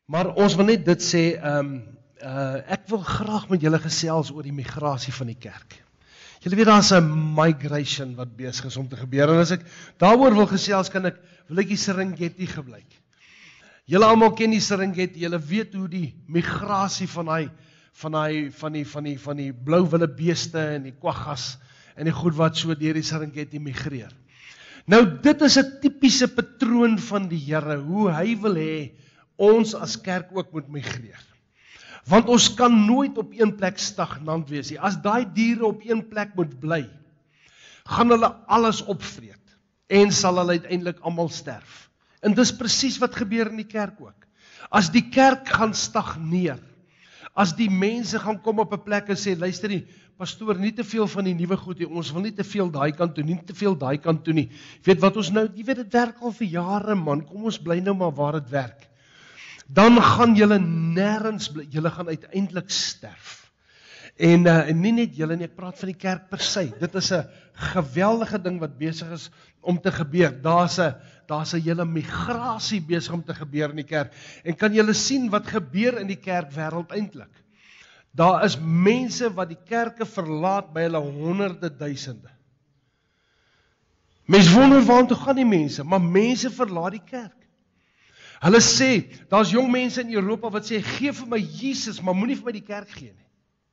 Maar ons wil net dit sê, ek wil graag met julle gesels oor die migrasie van die kerk. Julle weet, daar is 'n migration wat besig is om te gebeur, en as ek daaroor wil gesels, wil ek die Serengeti gebruik. Julle almal ken die Serengeti, julle weet hoe die migrasie van die blou wildebeeste en die kwaggas en die goed wat so deur die Serengeti migreer. Nou, dit is 'n tipiese patroon van die Here, hoe hy wil hê ons as kerk ook moet migreer. Want ons kan nooit op een plek stagnant wees nie. As daai diere op een plek moet bly, gaan hulle alles opvreet en sal hulle uiteindelik almal sterf. En dis presies wat gebeur in die kerk ook. As die kerk gaan stagneer, as die mense gaan kom op 'n plek en sê, luister nie, pastoor, nie te veel van die nuwe goed nie, ons wil nie te veel daai kant toe, nie te veel daai kant toe nie. Weet wat ons nou, jy weet dit werk al vir jare man, kom ons bly nou maar waar dit werk. Dan gaan julle nêrens bly, julle gaan uiteindelik sterf. En nie net julle nie, ek praat van die kerk per se. Dit is 'n geweldige ding wat besig is om te gebeur. Daar's 'n hele migrasie besig om te gebeur in die kerk. En kan julle sien wat gebeur in die kerkwêreld eintlik? Daar is mense wat die kerke verlaat by hulle honderde duisende. Mense wonder waartoe gaan die mense, maar mense verlaat die kerk. Hulle sê, daar's jong mense in Europa wat sê, gee vir my Jesus, maar moenie vir my die kerk gee nie.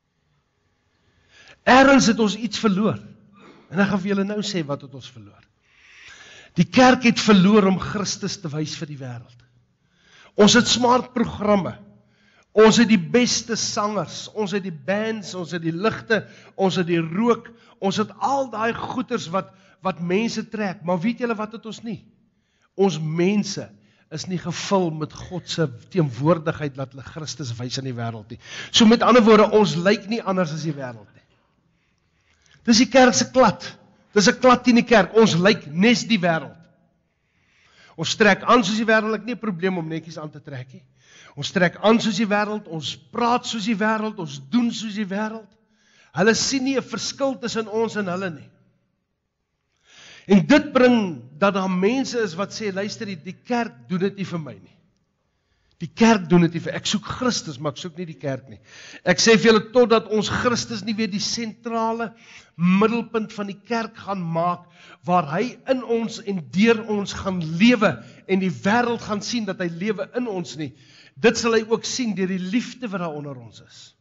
Ergens het ons iets verloor. En ek gaan vir julle nou sê wat het ons verloor. Die kerk het verloor om Christus te wys vir die wêreld. Ons het smart programme. Ons het die beste sangers, ons het die bands, ons het die ligte, ons het die rook, ons het al daai goeders wat mense trek, maar weet julle wat het ons nie? Ons mense is nie gevul met God se teenwoordigheid dat hulle Christus wys in die wêreld nie. So met ander woorde, ons lyk nie anders as die wêreld nie. Dis die kerk se klad. Dis 'n klad teen die kerk. Ons lyk nes die wêreld. Ons trek aan soos die wêreld, ek nie 'n probleem om netjies aan te trek nie. Ons trek aan soos die wêreld, ons praat soos die wêreld, ons doen soos die wêreld. Hulle sien nie 'n verskil tussen ons en hulle nie. En dit bring dat daar mense is wat sê, luister, die kerk doen dit nie vir my nie. Die kerk doen dit nie vir, ek soek Christus, maar ek soek nie die kerk nie. Ek sê vir julle, totdat ons Christus nie weer die sentrale middelpunt van die kerk gaan maak, waar hy in ons en deur ons gaan lewe, en die wêreld gaan sien dat hy lewe in ons nie. Dit sal hy ook sien deur die liefde wat daar onder ons is.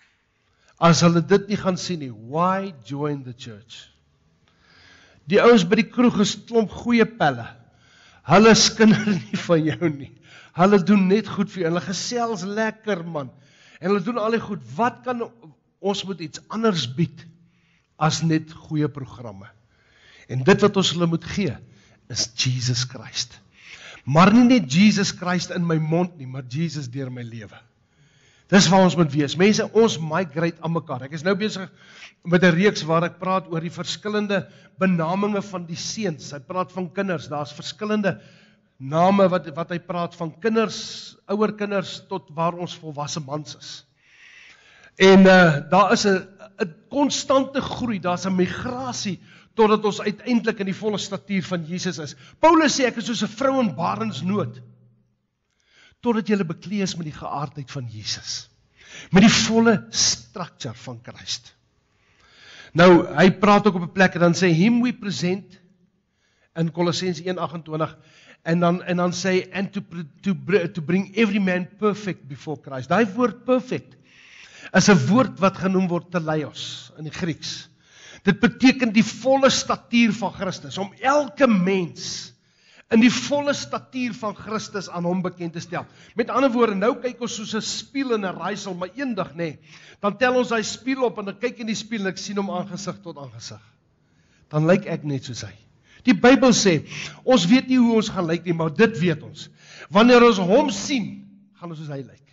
As hulle dit nie gaan sien nie, why join the church? Die ouens by die kroeg is klomp goeie pelle. Hulle skinder nie van jou nie. Hulle doen net goed vir jou. Hulle gesels lekker, man. En hulle doen al die goed. Wat kan ons moet iets anders bied as net goeie programme? En dit wat ons hulle moet gee, is Jesus Christ. Maar nie net Jesus Christ in my mond nie, maar Jesus deur my lewe. Dis waar ons moet wees. Mense, ons migrate aan mekaar. Ek is nou besig met 'n reeks waar ek praat oor die verskillende benaminge van die seuns. Hy praat van kinders. Daar's verskillende name wat hy praat van kinders, ouer kinders tot waar ons volwasse mans is. En daar is 'n konstante groei, daar's 'n migrasie totdat ons uiteindelik in die volle statuur van Jesus is. Paulus sê ek is soos 'n vrou in barensnood. Totdat jy bekleed is met die geaardheid van Jesus. Met die volle structure van Christus. Nou, hy praat ook op 'n plek en dan sê, him we present, in Kolossense 1:28, en dan sê, and to bring every man perfect before Christ. Daai woord perfect is 'n woord wat genoem word teleios in die Grieks. Dit beteken die volle statuur van Christus, om elke mens in die volle statuur van Christus aan hom bekend te stel. Met ander woorde, nou kyk ons soos 'n spieël in 'n raaisel, maar eendag dan tel ons daai spieël op en dan kyk in die spieël en ek sien hom aangesig tot aangesig. Dan lyk ek net soos hy. Die Bybel sê, ons weet nie hoe ons gaan lyk nie, maar dit weet ons. Wanneer ons hom sien, gaan ons soos hy lyk.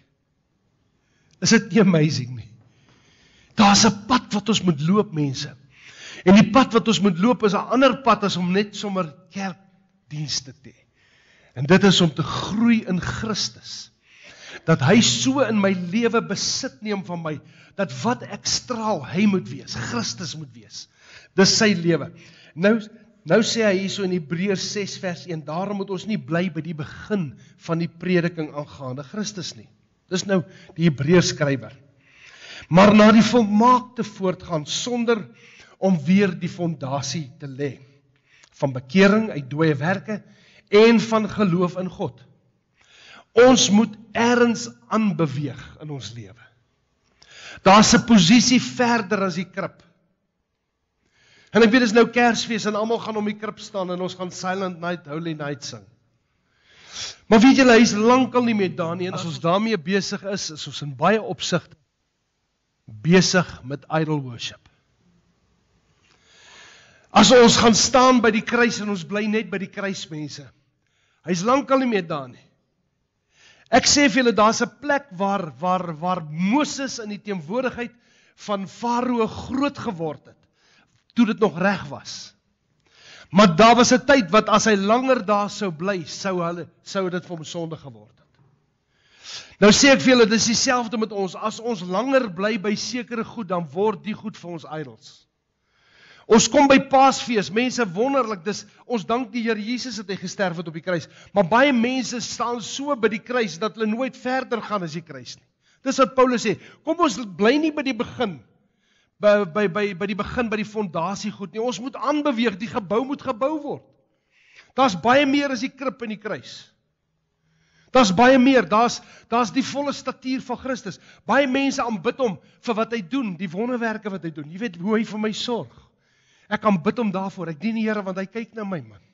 Is dit nie amazing nie? Daar's 'n pad wat ons moet loop, mense. En die pad wat ons moet loop is 'n ander pad as om net sommer kerkdienste te hê. En dit is om te groei in Christus. Dat hy so in my lewe besit neem van my, dat wat ek straal, hy moet wees, Christus moet wees. Dis sy lewe. Nou Nou sê hy hierso in Hebreërs 6 vers 1, daarom moet ons nie bly by die begin van die prediking aangaande Christus nie. Dis nou die Hebreërs skrywer. Maar na die volmaakte voortgaan, sonder om weer die fondasie te lê, van bekering uit dooie werke, en van geloof in God. Ons moet ergens aanbeweeg in ons lewe. Daar's 'n posisie verder as die krib. En ek weet, dis nou Kersfees en almal gaan om die krib staan en ons gaan Silent Night, Holy Night sing. Maar weet julle, hy is lankal nie meer daar nie, en as ons daarmee besig is ons in baie opsigte besig met idol worship. As ons gaan staan by die kruis en ons bly net by die kruis, mense, hy is lankal nie meer daar nie. Ek sê vir julle, daar's 'n plek waar Moses in die teenwoordigheid van Farao groot geword het, toe dit nog reg was. Maar daar was 'n tyd wat as hy langer daar sou bly, sou dit vir hom sonde geword het. Nou sê ek vir julle, dis dieselfde met ons. As ons langer bly by sekere goed, dan word die goed vir ons idols. Ons kom by Paasfees, mense wonderlik, ons dank die Here Jesus dat hy gesterf het op die kruis, maar baie mense staan so by die kruis, dat hulle nooit verder gaan as die kruis nie. Dis wat Paulus sê, kom ons bly nie by die begin, by die begin, by die fondasie goed nie, ons moet aanbeweeg, die gebou moet gebou word. Daar's baie meer as die krib en die kruis. Daar's baie meer, daar's die volle statuur van Christus. Baie mense aanbid hom vir wat hy doen, die wonderwerke wat hy doen. Jy weet hoe hy vir my sorg. Ek kan bid hom daarvoor, ek dien die Here want hy kyk na my, man.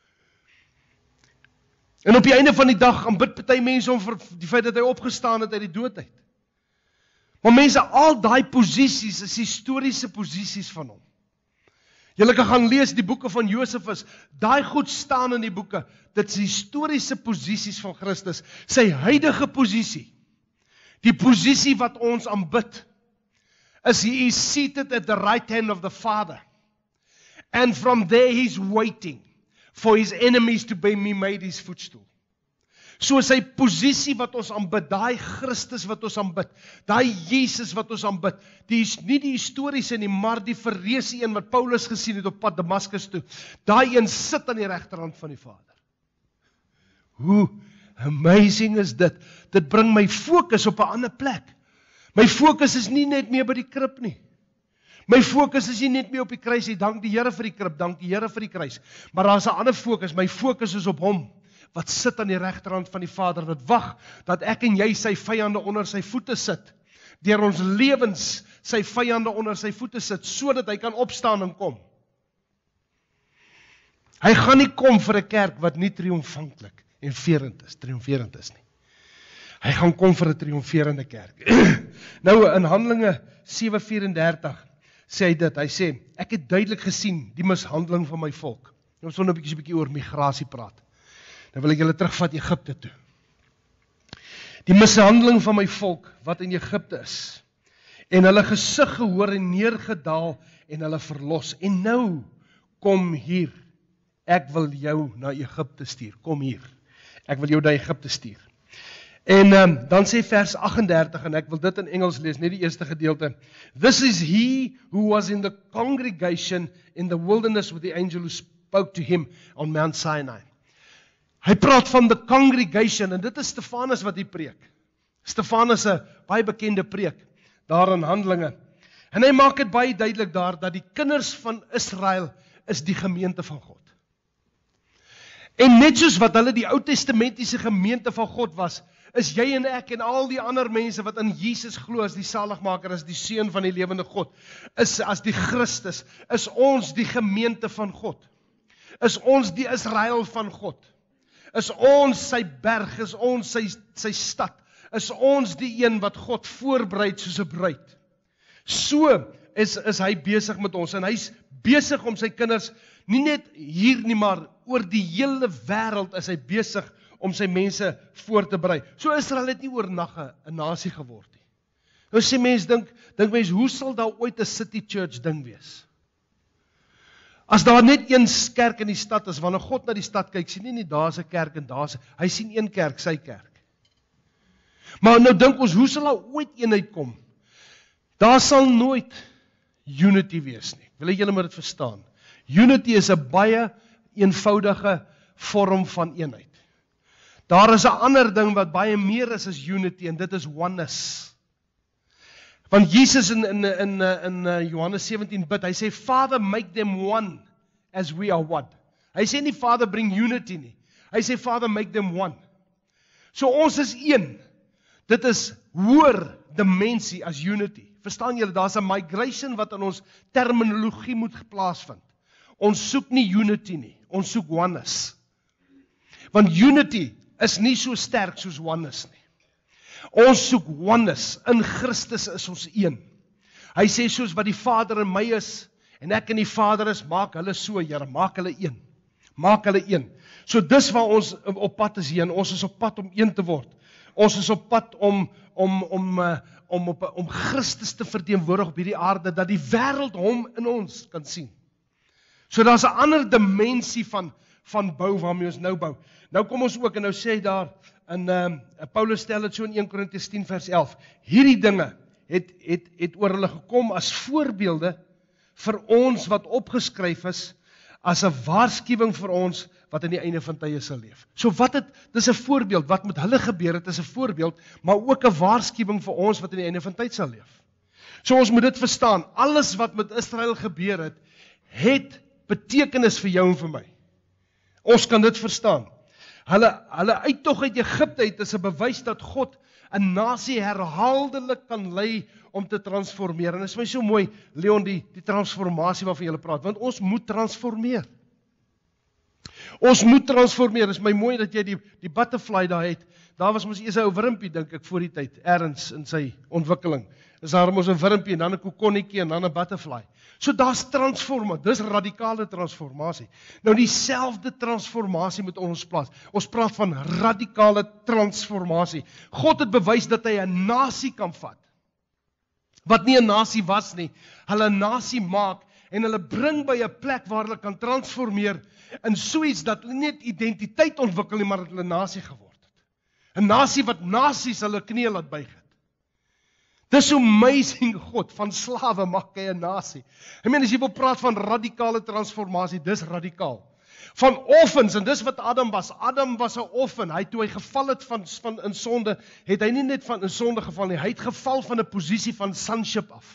En op die einde van die dag aanbid party mense hom vir die feit dat hy opgestaan het uit die dood uit. Maar mense, al daai posisies is historiese posisies van hom. Julle kan gaan lees die boeke van Josefus, daai goed staan in die boeke, dit is historiese posisies van Christus, sy huidige posisie, die posisie wat ons aanbid, is he is seated at the right hand of the Father. And from there he's waiting for his enemies to be made his footstool. So sy posisie wat ons aanbid, daai Christus wat ons aanbid, daai Jesus wat ons aanbid, die is nie die historiese nie, maar die verreëse een wat Paulus gesien het op pad Damaskus toe. Daai een sit aan die regterhand van die Vader. Hoe amazing is dit? Dit bring my fokus op 'n ander plek. My fokus is nie net meer by die krib nie. My fokus is nie net meer op die kruis nie, dank die Here vir die krib, dank die Here vir die kruis. Maar daar's 'n ander fokus, my fokus is op hom, wat sit aan die regterhand van die Vader, wat wag, dat ek en jy sy vyande onder sy voete sit, deur ons lewens sy vyande onder sy voete sit, sodat hy kan opstaan en kom. Hy gaan nie kom vir 'n kerk wat nie triomfantlik en triomferend is nie. Hy gaan kom vir 'n triomferende kerk. Nou in Handelinge 7:34 sê hy dit, hy sê, ek het duidelik gesien die mishandeling van my volk. Ons wil nou 'n bietjie oor migrasie praat. Dan wil ek julle terugvat Egipte toe. Die mishandeling van my volk, wat in Egipte is, en hulle gesig gehoor en neergedaal, en hulle verlos, en nou, kom hier, ek wil jou na Egipte stuur, kom hier, ek wil jou na Egipte stuur. En dan sê vers 38, en ek wil dit in Engels lees, net die eerste gedeelte, this is he who was in the congregation in the wilderness with the angel who spoke to him on Mount Sinai. Hy praat van the congregation, en dit is Stefanus wat hy preek. Stefanus 'n baie bekende preek, daar in Handelinge. En hy maak dit baie duidelik daar, dat die kinders van Israel is die gemeente van God. En net soos wat hulle die Ou Testamentiese gemeente van God was, is jy en ek en al die ander mense wat in Jesus glo as die saligmaker, as die seun van die lewende God, is as die Christus, is ons die gemeente van God. Is ons die Israel van God. Is ons sy berg, is ons sy stad, is ons die een wat God voorberei soos 'n bruid. So is hy besig met ons, en hy's besig om sy kinders, nie net hier nie, maar oor die hele wêreld is hy besig om sy mense voor te berei. So Israel het nie oornag 'n nasie geword nie. Nou sê mense, dink mense, hoe sal daar ooit 'n city church ding wees? As daar net een kerk in die stad is, wanneer God na die stad kyk, sien nie daar's 'n kerk en hy sien een kerk, sy kerk. Maar nou dink ons, hoe sal daar ooit eenheid kom? Daar sal nooit unity wees nie. Wil julle maar dit verstaan? Unity is 'n baie eenvoudige vorm van eenheid. Daar is 'n ander ding wat baie meer is as unity, en dit is oneness. Want Jesus in Johannes 17 bid, hy sê, Father, make them one as we are one. Hy sê nie, Father, bring unity nie. Hy sê, Father, make them one. So ons is een. Dit is hoër dimensie as unity. Verstaan julle, daar's 'n migration wat in ons terminologie moet plaasvind. Ons soek nie unity nie, ons soek oneness. Want unity is nie so sterk soos oneness nie. Ons soek oneness. In Christus is ons een. Hy sê, soos wat die Vader in my is, en ek in die Vader is, maak hulle so, Here, maak hulle een. Maak hulle een. So dis waar ons op pad is heen. Ons is op pad om een te word. Ons is op pad om Christus te verteenwoordig op hierdie aarde, dat die wêreld hom in ons kan sien. So daar's 'n ander dimensie van bou waarmee ons nou bou. Nou kom ons ook, en nou sê hy daar, Paulus stel dit so in 1 Korintiërs 10 vers 11, hierdie dinge het oor hulle gekom as voorbeelde vir ons wat opgeskryf is, as 'n waarskuwing vir ons wat in die einde van tye sal leef. So dis 'n voorbeeld, wat met hulle gebeur het, is 'n voorbeeld, maar ook 'n waarskuwing vir ons wat in die einde van tyd sal leef. So ons moet dit verstaan, alles wat met Israel gebeur het betekenis vir jou en vir my. Ons kan dit verstaan. Hulle uittog uit Egipte uit is 'n bewys dat God 'n nasie herhaaldelik kan lei om te transformeer. En dit is my so mooi, Leon, die transformasie waarvan jy praat, want ons moet transformeer. Ons moet transformeer. Dit is my mooi dat jy die butterfly daar het. Daar was mos eers 'n ou wurmpie, dink ek, voor die tyd, ergens in sy ontwikkeling. Is daar mos 'n wurmpie en dan 'n kokonnetjie en dan 'n butterfly. So daar's transformasie, dis radikale transformasie. Nou dieselfde transformasie moet ons plaas. Ons praat van radikale transformasie. God het bewys dat hy 'n nasie kan vat, wat nie 'n nasie was nie, hulle 'n nasie maak, en hulle bring by 'n plek waar hulle kan transformeer, in so iets dat hulle nie identiteit ontwikkel nie, maar dat hulle 'n nasie geword het. 'n Nasie wat nasies hulle knie laat buig het. Dis amazing God, van slawe maak hy 'n nasie. Ek meen, as jy wil praat van radikale transformasie, dis radikaal. Van offens, en dis wat Adam was. Adam was 'n offen. Toe hy geval het van in sonde, het hy nie net van in sonde geval nie, hy het geval van 'n posisie van sonship af.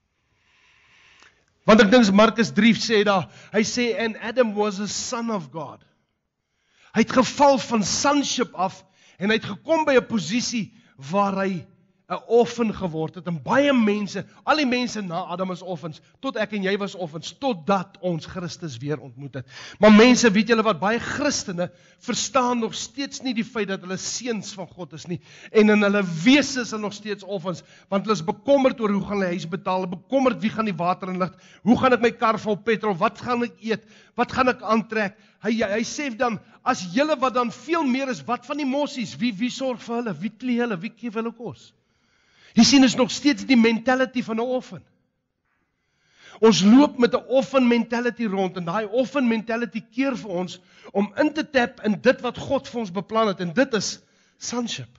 Want ek dink Markus 3 sê daar, hy sê, and Adam was a son of God. Hy het geval van sonship af, en hy het gekom by 'n posisie waar hy 'n offen geword het, en baie mense, al die mense na Adam is offens, tot ek en jy was offens, totdat ons Christus weer ontmoet het. Maar mense, weet julle wat, baie Christene verstaan nog steeds nie die feit dat hulle seuns van God is nie, en in hulle wese is hulle nog steeds offens, want hulle is bekommerd oor hoe gaan hulle huis betaal, bekommerd wie gaan die water inlig, hoe gaan ek my kar vol petrol, wat gaan ek eet, wat gaan ek aantrek. Hy sê dan, as julle wat dan veel meer is, wat van die mossies, wie sorg vir hulle, wie klee hulle, wie gee hulle kos? Jy sien, is nog steeds die mentality van 'n offen. Ons loop met 'n offen mentality rond, en daai offen mentality keer vir ons om in te tap in dit wat God vir ons beplan het, en dit is sonship.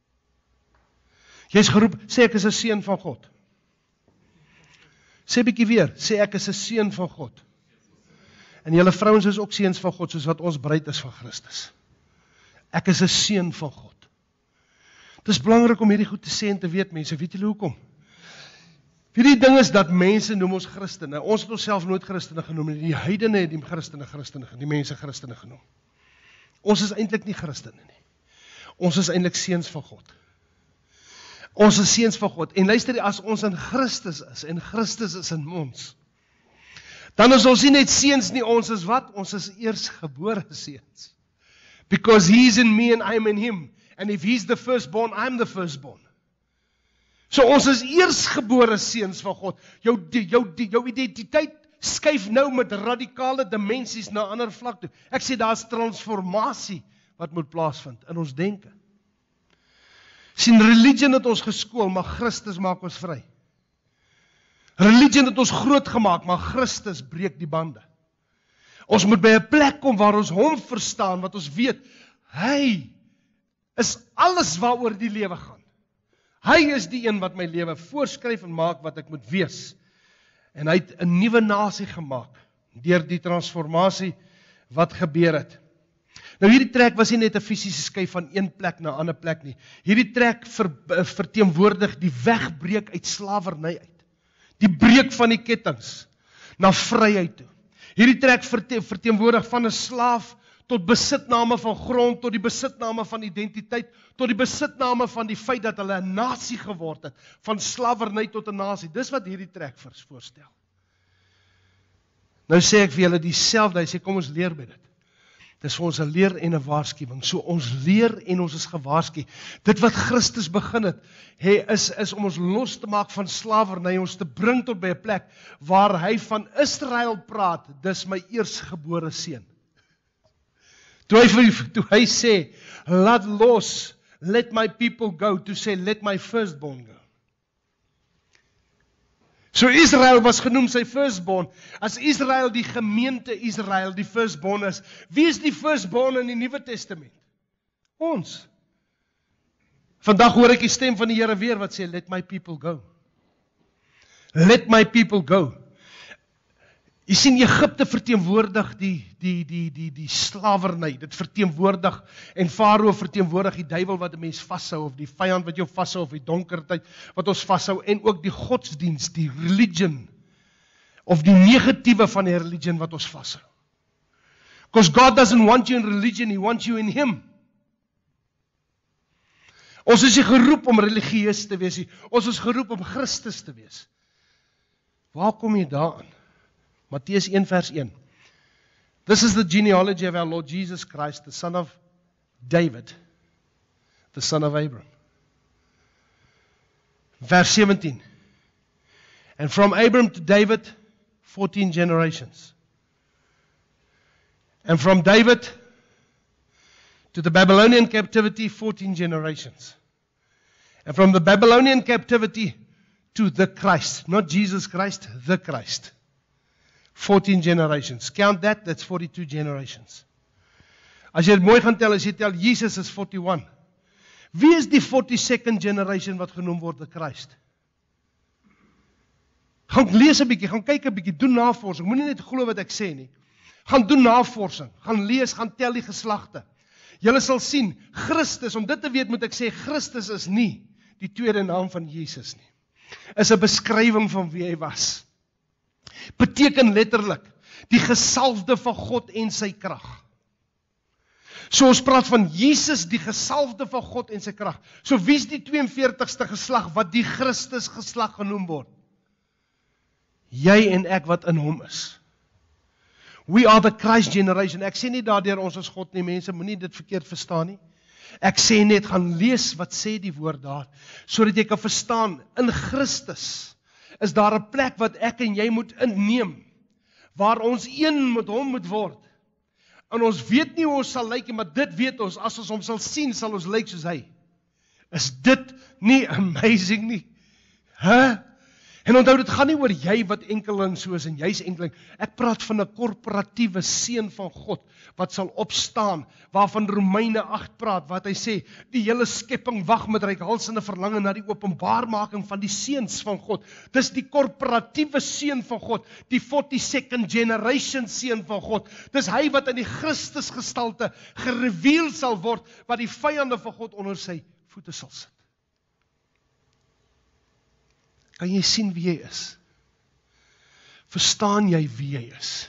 Jy is geroep, sê ek is 'n seun van God. Sê bietjie weer, sê ek is 'n seun van God. En julle vrouens is ook seuns van God, soos wat ons bruid is van Christus. Ek is 'n seun van God. Het is belangrik om hierdie goed te sê en te weet, mense, weet julle hoekom? Die ding is dat mense noem ons Christene. Ons het onsself nooit Christene genoem nie. Die heidene het die Christene, die mense Christene genoem. Ons is eintlik nie Christene nie. Ons is eintlik seuns van God. Ons is seuns van God. En luister, as ons in Christus is, en Christus is in ons, dan is ons nie net seuns nie, ons is wat? Ons is eersgebore seuns. Because he is in me and I am in him. And if he's the firstborn, I'm the firstborn. So ons is eersgebore seuns van God. Jou identiteit skuif nou met radikale dimensies na 'n ander vlak toe. Ek sê daar's transformasie wat moet plaasvind in ons denke. Sien, religion het ons geskool, maar Christus maak ons vry. Religion het ons groot gemaak, maar Christus breek die bande. Ons moet by 'n plek kom waar ons hom verstaan, wat ons weet, hy is alles waaroor die lewe gaan. Hy is die een wat my lewe voorskryf en maak wat ek moet wees. En hy het 'n nuwe nasie gemaak, deur die transformasie wat gebeur het. Nou hierdie trek was nie net 'n fisiese skuif van een plek na 'n ander plek nie. Hierdie trek verteenwoordig die wegbreek uit slawerny uit. Die breek van die kettinge na vryheid toe. Hierdie trek verteenwoordig van 'n slaaf tot besitname van grond, tot die besitname van identiteit, tot die besitname van die feit dat hulle 'n nasie geword het, van slawerny tot 'n nasie. Dis wat hierdie trek voorstel. Nou sê ek vir julle dieselfde, hy sê kom ons leer by dit. Dis vir ons 'n leer en 'n waarskuwing. So ons leer en ons is gewaarsku. Dit wat Christus begin het, is om ons los te maak van slawerny, ons te bring tot by 'n plek waar hy van Israel praat, dis my eersgebore seun. Toe hy sê, laat los, let my people go, toe sê, let my firstborn go. So Israel was genoem sy firstborn. As Israel die gemeente Israel die firstborn is, wie is die firstborn in die Nuwe Testament? Ons. Vandag hoor ek die stem van die Here weer wat sê, let my people go. Let my people go. Jy sien, Egipte verteenwoordig die slawerny, dit verteenwoordig, en Farao verteenwoordig die duiwel wat 'n mens vashou, of die vyand wat jou vashou, of die donkertyd wat ons vashou, en ook die godsdienst, die religion, of die negatiewe van die religion wat ons vashou. Because God doesn't want you in religion, He wants you in Him. Ons is nie geroep om religieus te wees nie, ons is geroep om Christus te wees. Waar kom jy daaraan? Matteus 1 vers 1. This is the genealogy of our Lord Jesus Christ, the son of David, the son of Abraham. Verse 17. And from Abraham to David, 14 generations. And from David to the Babylonian captivity, 14 generations. And from the Babylonian captivity to the Christ, not Jesus Christ, the Christ. 14 generations. Count that, that's 42 generations. As jy mooi gaan tel, as jy tel, Jesus is 41. Wie is die 42nd generation wat genoem word die Christ? Gaan lees 'n bietjie, gaan kyk 'n bietjie, doen navorsing. Moenie net glo wat ek sê nie. Gaan doen navorsing, gaan lees, gaan tel die geslagte. Julle sal sien, Christus, om dit te weet moet ek sê, Christus is nie die tweede naam van Jesus nie. Is 'n beskrywing van wie hy was. Beteken letterlik, die gesalfde van God en sy krag. So ons praat van Jesus, die gesalfde van God en sy krag. So wie is die 42ste geslag wat die Christus geslag genoem word? Jy en ek wat in hom is. We are the Christ generation. Ek sê nie daardeur ons is God nie, mense, moenie dit verkeerd verstaan nie. Ek sê net, gaan lees wat sê die woord daar, sodat jy kan verstaan, in Christus is daar 'n plek wat ek en jy moet inneem, waar ons een met hom moet word. En ons weet nie hoe ons sal lyk nie, maar dit weet ons, as ons hom sal sien, sal ons lyk soos hy. Is dit nie amazing nie? En onthou, dit gaan nie oor jy wat enkeling so is en jy's enkeling. Ek praat van 'n korporatiewe seun van God wat sal opstaan, waarvan Romeine 8 praat, wat hy sê, die hele skepping wag met reikhalsende verlange na die openbaarmaking van die seuns van God. Dis die korporatiewe seun van God, die 42nd generation seun van God. Dis hy wat in die Christus gestalte gereveal sal word, wat die vyande van God onder sy voete sal sit. Kan jy sien wie jy is? Verstaan jy wie jy is?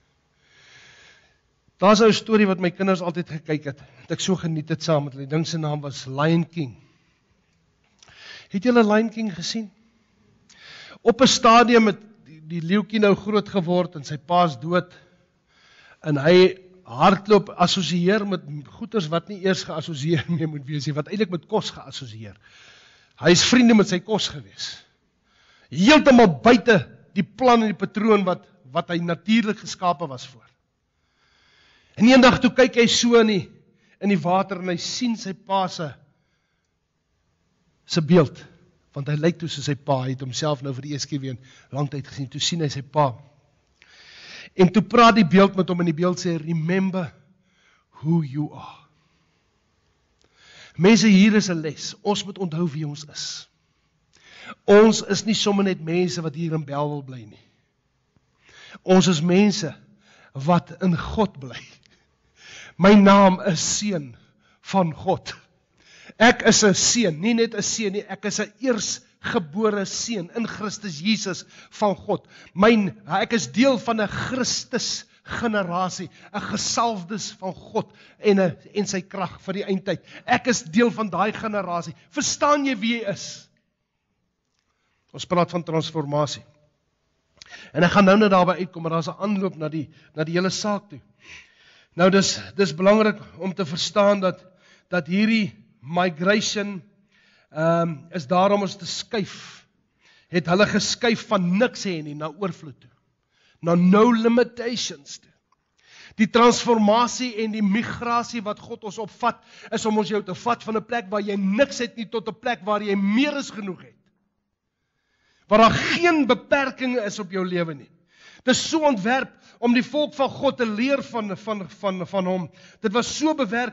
Daar's 'n storie wat my kinders altyd gekyk het, wat ek so geniet het saam met hulle. Die ding se naam was Lion King. Het julle Lion King gesien? Op 'n stadium het die leeuetjie nou groot geword en sy pa's dood. En hy hardloop assosieer met goeders wat nie eers geassosieer mee moet wees nie, wat eintlik met kos geassosieer. Hy is vriende met sy kos gewees. Heeltemal buite die plan en die patroon wat hy natuurlik geskape was voor. En eendag toe kyk hy so in die water en hy sien sy pa se beeld, want hy lyk toe soos sy pa, hy het homself nou vir die eerste keer weer lang tyd gesien, toe sien hy sy pa. En toe praat die beeld met hom en die beeld sê, remember who you are. Mense, hier is 'n les, ons moet onthou wie ons is. Ons is nie sommer net mense wat hier in Bellville bly nie. Ons is mense wat in God bly. My naam is seun van God. Ek is 'n seun, nie net 'n seun nie, ek is 'n eersgebore seun in Christus Jesus van God. Ek is deel van 'n Christus generasie, 'n gesalfdes van God en sy krag vir die eindtyd. Ek is deel van daai generasie. Verstaan jy wie jy is? Ons praat van transformasie. En ek gaan nou net daarby uitkom, maar daar's 'n aanloop na die hele saak toe. Nou dis belangrik om te verstaan dat hierdie migration is daar om ons te skuif. Het hulle geskuif van niks hê nie na oorvloed toe. Na no limitations toe. Die transformasie en die migrasie wat God ons opvat, is om ons jou te vat van 'n plek waar jy niks het nie tot 'n plek waar jy meer as genoeg het. Waar daar geen beperkings is op jou lewe nie. Dit is so ontwerp om die volk van God te leer van hom. Dit was so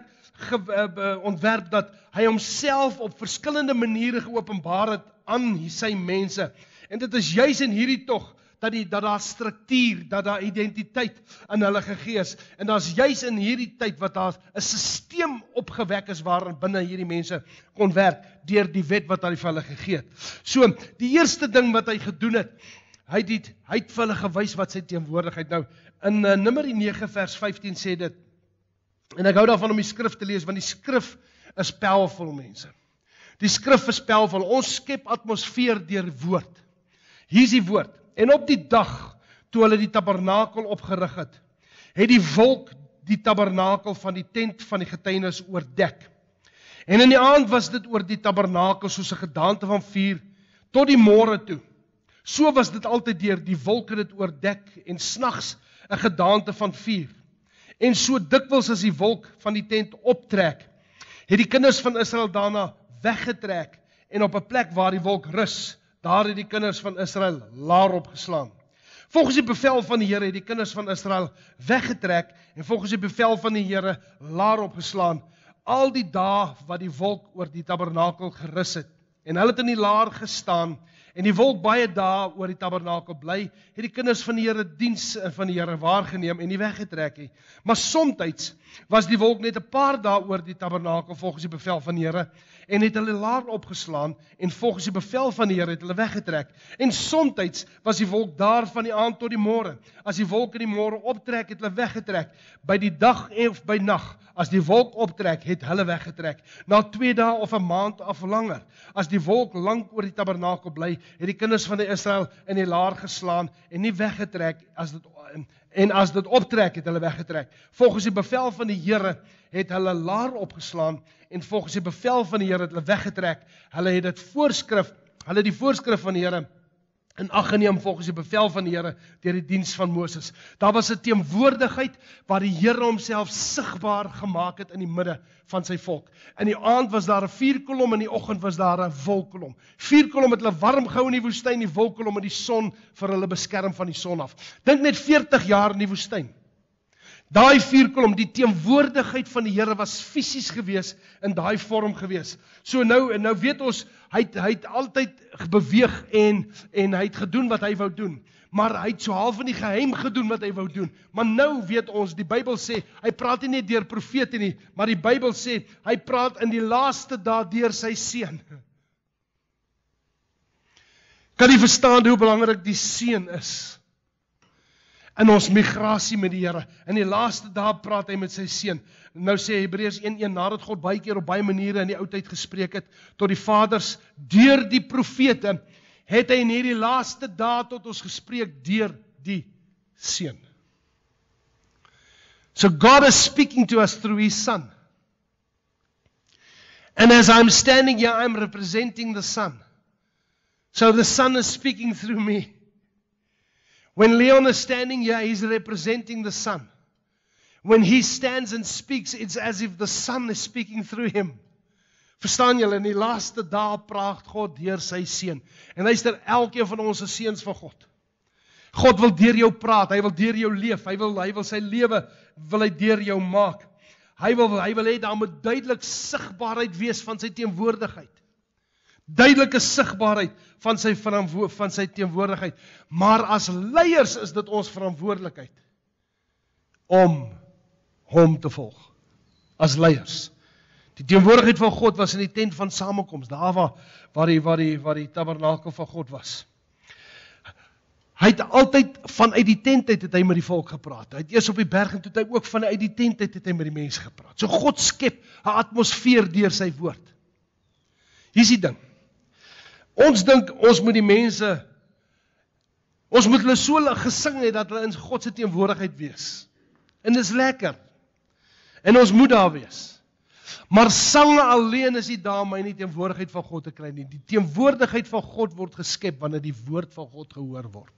ontwerp dat hy homself op verskillende maniere geopenbaar het aan sy mense. En dit is juis in hierdie tog dat daar struktuur, dat daar identiteit in hulle gegee is. En daar's juis in hierdie tyd wat daar 'n stelsel opgewek is waarin binne hierdie mense kon werk deur die wet wat hy vir hulle gegee het. So, die eerste ding wat hy gedoen het, hy het vir hulle gewys wat sy teenwoordigheid. Nou, in Numeri 9 vers 15 sê dit, en ek hou daarvan om die skrif te lees, want die skrif is powerful, mense. Die skrif is powerful. Ons skep atmosfeer deur woord. Hier is die woord. En op die dag, toe hulle die tabernakel opgerig het, het die wolk die tabernakel van die tent van die getuienis oordek. En in die aand was dit oor die tabernakel soos 'n gedaante van vuur, tot die môre toe. So was dit altyd deur, die wolk het dit oordek, en snags 'n gedaante van vuur. En so dikwels as die wolk van die tent optrek, het die kinders van Israel daarna weggetrek, en op 'n plek waar die wolk rus, daar het die kinders van Israel laar opgeslaan. Volgens die bevel van die Here het die kinders van Israel weggetrek, en volgens die bevel van die Here laar opgeslaan, al die dae wat die wolk oor die tabernakel gerus het. En hulle het in die laar gestaan, en die wolk baie dae oor die tabernakel bly, het die kinders van die Here diens van die Here waargeneem en nie weggetrek nie. Maar somtyds was die wolk net 'n paar dae oor die tabernakel volgens die bevel van die Here, en het hulle laar opgeslaan, en volgens die bevel van die Here het hulle weggetrek. En somtyds was die wolk daar van die aand tot die môre. As die wolk in die môre optrek, het hulle weggetrek. By die dag of by nag, as die wolk optrek, het hulle weggetrek. Na 2 dae of 'n maand of langer, as die wolk lank oor die tabernakel bly, het die kinders van Israel in die laar geslaan en nie weggetrek, en as dit optrek, het hulle weggetrek. Volgens die bevel van die Here het hulle laar opgeslaan, en volgens die bevel van die Here het hulle weggetrek. Hulle het die voorskrif van die Here in ag geneem volgens die bevel van die Here deur die diens van Moses. Daar was 'n teenwoordigheid waar die Here homself sigbaar gemaak het in die midde van sy volk. In die aand was daar 'n vuurkolom, in die oggend was daar 'n wolkkolom. Vuurkolom het hulle warm gehou in die woestyn, die wolkkolom het die son vir hulle beskerm van die son af. Dink net 40 jaar in die woestyn. Daai vuurkolom, die teenwoordigheid van die Here was fisies gewees, in daai vorm gewees. So nou weet ons, hy het altyd beweeg en hy het gedoen wat hy wou doen. Maar hy het so half in die geheim gedoen wat hy wou doen. Maar nou weet ons, die Bybel sê, hy praat nie net deur profete nie, maar die Bybel sê, hy praat in die laaste dae deur sy seun. Kan jy verstaan hoe belangrik die seun is? In ons migrasie met die Here. In die laaste dae praat hy met sy seun. Nou sê Hebreërs 1:1, nadat God baie keer op baie maniere in die ou tyd gespreek het, tot die vaders, deur die profete, het hy in hierdie laaste dae tot ons gespreek deur die seun. So God is speaking to us through his son. And as I'm standing here, I'm representing the son. So the son is speaking through me. When Leon is standing here, he's representing the Son. When he stands and speaks, it's as if the Son is speaking through him. Verstaan julle, in die laaste dae praat God deur sy seun. En luister, elkeen van ons is seuns van God. God wil deur jou praat, hy wil deur jou leef, hy wil sy lewe wil hy deur jou maak. Hy wil hê daar moet duidelik sigbaarheid wees van sy teenwoordigheid. Duidelike sigbaarheid van sy teenwoordigheid. Maar as leiers is dit ons verantwoordelikheid om hom te volg, as leiers. Die teenwoordigheid van God was in die tent van samekoms, daar waar die tabernakel van God was. Hy het altyd vanuit die tent uit het hy met die volk gepraat. Hy het eers op die berg en toe het hy ook vanuit die tent uit het hy met die mense gepraat. So God skep 'n atmosfeer deur sy woord. Hier is die ding. Ons dink ons moet die mense, ons moet hulle so gesing het dat hulle in God se teenwoordigheid wees. En dis lekker. En ons moet daar wees. Maar sange alleen is nie daar om in die teenwoordigheid van God te kry nie. Die teenwoordigheid van God word geskep wanneer die woord van God gehoor word.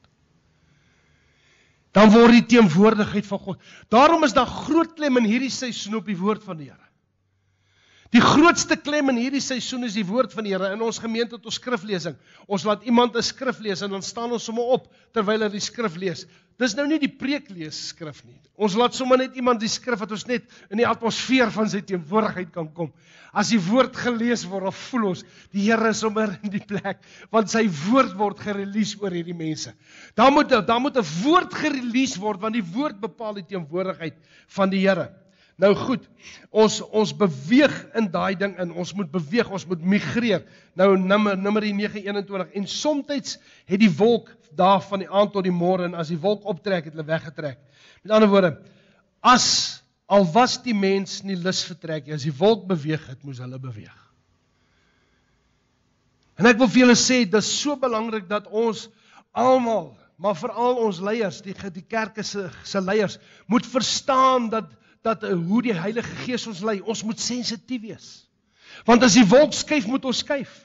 Dan word die teenwoordigheid van God. Daarom is daar groot klem in hierdie seisoen op die woord van die Here. Die grootste klem in hierdie seisoen is die woord van die Here. In ons gemeente het ons skriflesing. Ons laat iemand 'n skrif lees en dan staan ons sommer op terwyl hy die skrif lees. Dis nou nie die preek lees skrif nie. Ons laat sommer net iemand die skrif wat ons net in die atmosfeer van sy teenwoordigheid kan kom. As die woord gelees word, dan voel ons die Here is sommer in die plek, want sy woord word gerelease oor hierdie mense. Daar moet 'n woord gerelease word, want die woord bepaal die teenwoordigheid van die Here. Nou goed, ons beweeg in daai ding in, ons moet beweeg, ons moet migreer. Nou Numeri 9:21, en somtyds het die wolk daar van die aand tot die môre, en as die wolk optrek, het hulle weggetrek. Met ander woorde, al was die mens nie lus vertrek, as die wolk beweeg het, moes hulle beweeg. En ek wil vir julle sê, dit is so belangrik dat ons almal, maar veral ons leiers, die kerke se leiers, moet verstaan dat hoe die Heilige Gees ons lei, ons moet sensitief wees. Want as die wolk skuif, moet ons skuif.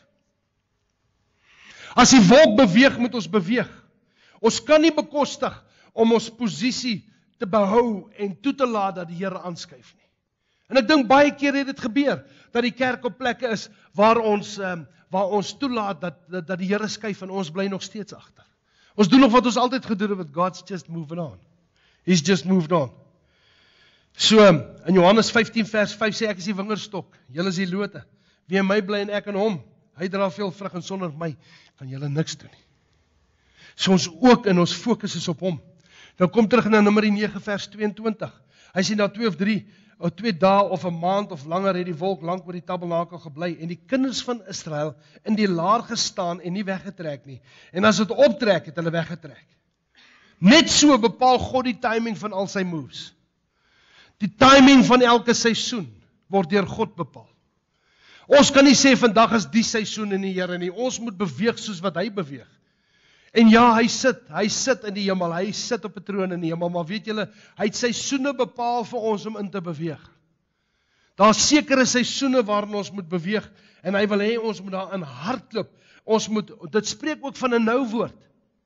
As die wolk beweeg, moet ons beweeg. Ons kan nie bekostig om ons posisie te behou en toe te laat dat die Here aanskuif nie. En ek dink baie keer het dit gebeur, dat die kerk op plekke is waar ons toelaat dat die Here skuif en ons bly nog steeds agter. Ons doen nog wat ons altyd gedoen het, with God's just moving on. He's just moved on. So, in Johannes 15 vers 5 sê, ek is die wingerdstok, julle is die lote. Wie in my bly en ek in hom, hy dra veel vrug en sonder my kan julle niks doen nie. So ons ook in ons fokus is op hom. Nou kom terug na Numeri 9 vers 22. Hy sê na 2 of 2 dae of 'n maand of langer het die wolk lank oor die tabernakel gebly en die kinders van Israel in die laar gestaan en nie weggetrek nie. En as dit optrek, het hulle weggetrek. Net so bepaal God die timing van al sy moves. Die timing van elke seisoen word deur God bepaal. Ons kan nie sê vandag is die seisoen in die Here nie. Ons moet beweeg soos wat hy beweeg. En ja, hy sit in die hemel, hy sit op 'n troon in die hemel, maar weet julle, hy het seisoene bepaal vir ons om in te beweeg. Daar is sekere seisoene waarin ons moet beweeg, en hy wil hê ons moet daarin hardloop. Dit spreek ook van 'n nou woord.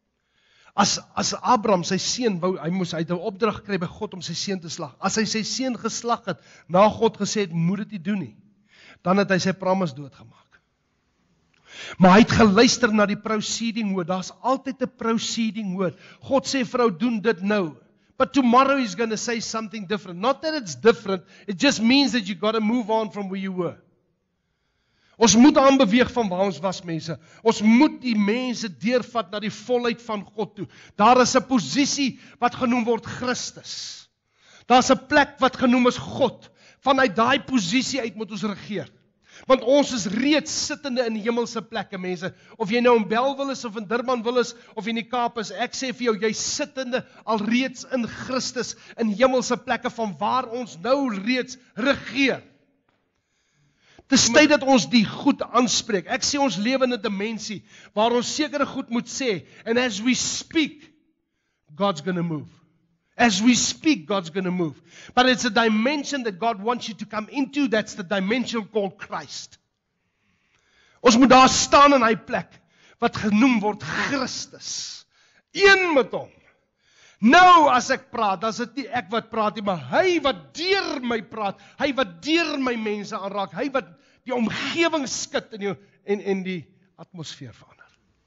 As Abraham sy seun wou, hy het 'n opdrag gekry by God om sy seun te slag. As hy sy seun geslag het, na God gesê het, moet dit nie doen nie, dan het hy sy promise doodgemaak. Maar hy het geluister na die proceeding word. Daar's altyd 'n proceeding word. God sê vrou, doen dit nou. But tomorrow he's going to say something different. Not that it's different, it just means that you got to move on from where you were. Ons moet aanbeweeg van waar ons was, mense. Ons moet die mense deurvat na die volheid van God toe. Daar is 'n posisie wat genoem word Christus. Daar's 'n plek wat genoem is God. Vanuit daai posisie uit moet ons regeer. Want ons is reeds sittende in hemelse plekke, mense. Of jy nou in Bellville is, of in Durbanville is, of in die Kaap is, ek sê vir jou, jy sittende alreeds in Christus, in hemelse plekke van waar ons nou reeds regeer. Dis tyd dat ons die goed aanspreek. Ek sê ons lewe in 'n dimensie waar ons sekere goed moet sê, and as we speak, God's going to move. As we speak, God's going to move. But it's a dimension that God wants you to come into. That's the dimension called Christ. Ons moet daar staan in hy plek wat genoem word Christus. Een met hom. Nou as ek praat, dan is dit nie ek wat praat nie, maar hy wat deur my praat, hy wat deur my mense aanraak, hy wat die omgewing skud en die atmosfeer verander.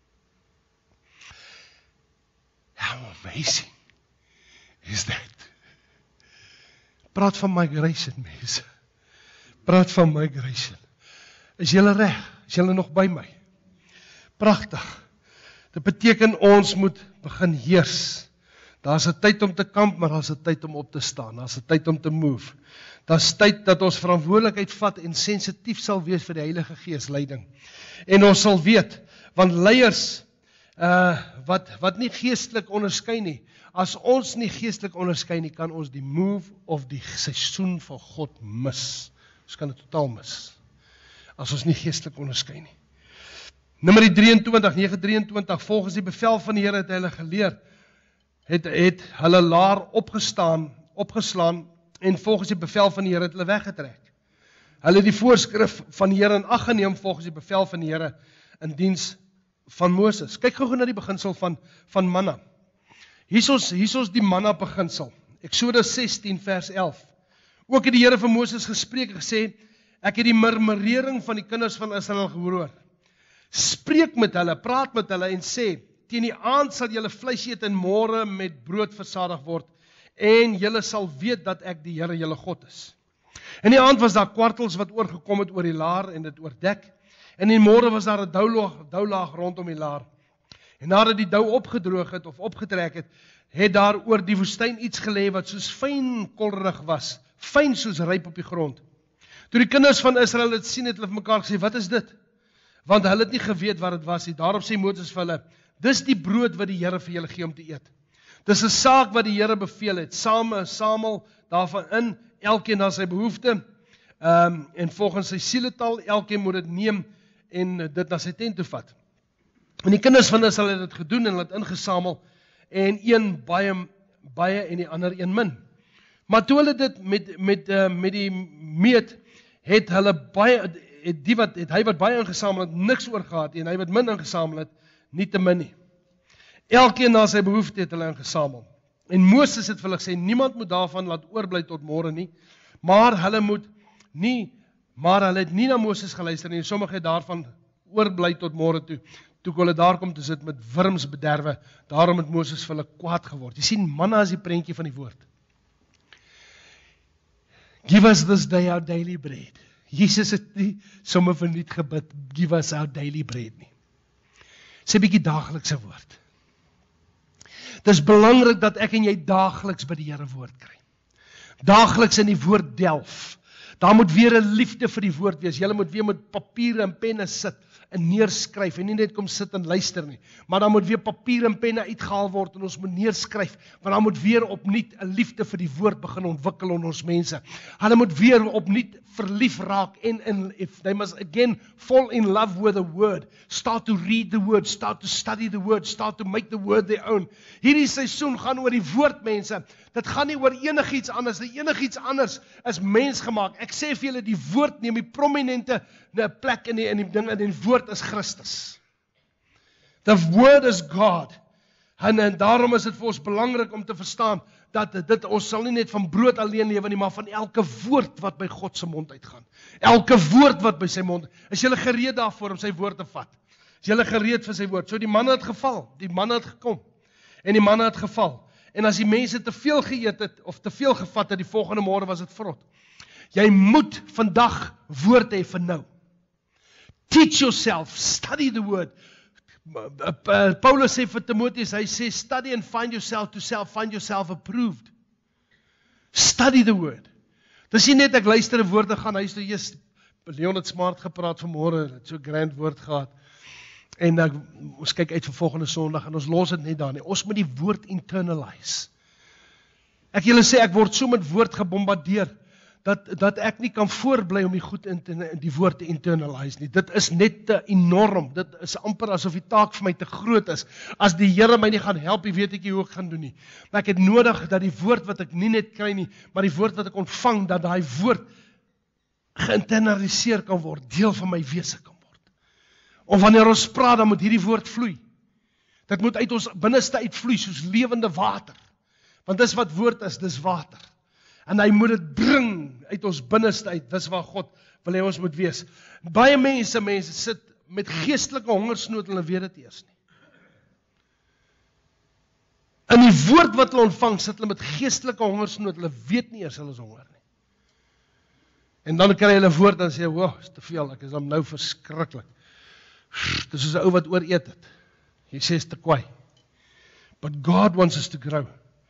How amazing is that? Praat van migration, mense. Praat van migration. Is julle reg? Is julle nog by my? Pragtig. Dit beteken ons moet begin heers. Daar's 'n tyd om te kamp, maar daar's 'n tyd om op te staan. Daar's 'n tyd om te move. Daar's tyd dat ons verantwoordelikheid vat en sensitief sal wees vir die Heilige Gees leiding. En ons sal weet, want leiers wat nie geestelik onderskei nie, as ons nie geestelik onderskei nie, kan ons die move of die seisoen van God mis. Ons kan dit totaal mis, as ons nie geestelik onderskei nie. Numeri 9:23, volgens die bevel van die Here het hulle geleer, het hulle laar opgeslaan, en volgens die bevel van die Here het hulle weggetrek. Hulle het die voorskrif van die Here in ag geneem, volgens die bevel van die Here in diens van Moses. Kyk gou na die beginsel van manna. Hier is die manna beginsel. Eksodus 16 vers 11. Ook het die Here vir Moses gespreek en gesê, ek het die murmurering van die kinders van Israel gehoor. Spreek met hulle, praat met hulle en sê, teen die aand sal julle vleis eet en môre met brood versadig word, en julle sal weet dat ek die Here julle God is. In die aand was daar kwartels wat oorgekom het oor die laar en dit oordek, en in die môre was daar 'n doulaag rondom die laar. En nadat die dou opgedroog het of opgetrek het, het daar oor die woestyn iets gelê wat soos fyn kolrig was, fyn soos ryp op die grond. Toe die kinders van Israel dit sien, het hulle vir mekaar gesê, wat is dit? Want hulle het nie geweet wat dit was nie. Daarop sê Moses vir hulle, dis die brood wat die Here vir julle gee om te eet. Dis 'n saak wat die Here beveel het, samel daarvan in, elkeen na sy behoefte, en volgens sy sieletal, elkeen moet dit neem en dit na sy tent toe vat. En die kinders van Israel het dit gedoen en het ingesamel, en een baie en die ander een min. Maar toe hulle dit met die meet, het hy wat baie ingesamel het, niks oorgehad, en hy wat min ingesamel het, nie te min nie. Elkeen na sy behoefte het hulle ingesamel. En Moses het vir hulle gesê, niemand moet daarvan laat oorbly tot môre nie, maar hulle het nie na Moses geluister nie, en sommige het daarvan oorbly tot môre toe. Toe hulle daar kom te sit met wurmsbederwe, daarom het Moses vir hulle kwaad geword. Jy sien, manna is die prentjie van die woord. Give us this day our daily bread. Jesus het nie sommer verniet gebid, give us our daily bread nie. Dis 'n bietjie daaglikse woord. Dis belangrik dat ek en jy daagliks by die Here woord kry. Daagliks in die woord delf. Daar moet weer 'n liefde vir die woord wees. Jy moet weer met papiere en penne sit en neerskryf, en nie net kom sit en luister nie, maar dan moet weer papier en penne uitgehaal word, en ons moet neerskryf, want dan moet weer opnuut 'n liefde vir die woord begin ontwikkel in ons mense. Hulle moet weer opnuut verlief raak, en if they must again fall in love with the word, start to read the word, start to study the word, start to make the word their own. Hierdie seisoen gaan oor die woord, mense. Dit gaan nie oor enigiets anders. Enigiets anders is mens gemaak. Ek sê vir julle, die woord neem die prominente plek in die ding, en die woord is Christus. The word is God. En daarom is dit vir ons belangrik om te verstaan, dat ons sal nie net van brood alleen lewe nie, maar van elke woord wat by God se mond uitgaan. Elke woord wat by sy mond. Is jy gereed daarvoor om sy woord te vat? Is jy gereed vir sy woord? So die manne het geval, die manne het gekom, en die manne het geval. En as die mense te veel geëet het, of te veel gevat het, die volgende môre was dit vrot. Jy moet vandag woord hê vir nou. Teach yourself, study the word. Paulus sê vir Timotheus, hy sê, study and find yourself approved. Study the word. Dis nie net ek luister 'n woord en gaan huis toe, Leon het smart gepraat vanmôre, het so 'n grand woord gehad. En ons kyk uit vir volgende Sondag, en ons los dit net daar nie. Ons moet die woord internalize. Ek julle sê, ek word so met woord gebombardeer, dat ek nie kan voorbly om die goed in die woord te internalize nie. Dit is net te enorm, dit is amper asof die taak vir my te groot is. As die Here my nie gaan help, weet ek nie hoe ek gaan doen nie. Maar ek het nodig dat die woord wat ek nie net kry nie, maar die woord wat ek ontvang, dat daai woord geïnternaliseer kan word, deel van my wese kan word. Of wanneer ons praat, dan moet hierdie woord vloei. Dit moet uit ons binneste uitvloei, soos lewende water. Want dis wat woord is, dis water. En hy moet dit bring uit ons binneste uit, dis waar God wil hê ons moet wees. Baie mense sit met geestelike hongersnood, hulle weet dit eers nie. In die woord wat hulle ontvang, sit hulle met geestelike hongersnood, hulle weet nie eers hulle is honger nie. En dan kry hulle woord en sê, wow, is te veel, ek is dan nou verskriklik. Dis soos 'n ou wat ooreet het. Jy sê is te kwaai. But God wants us to grow.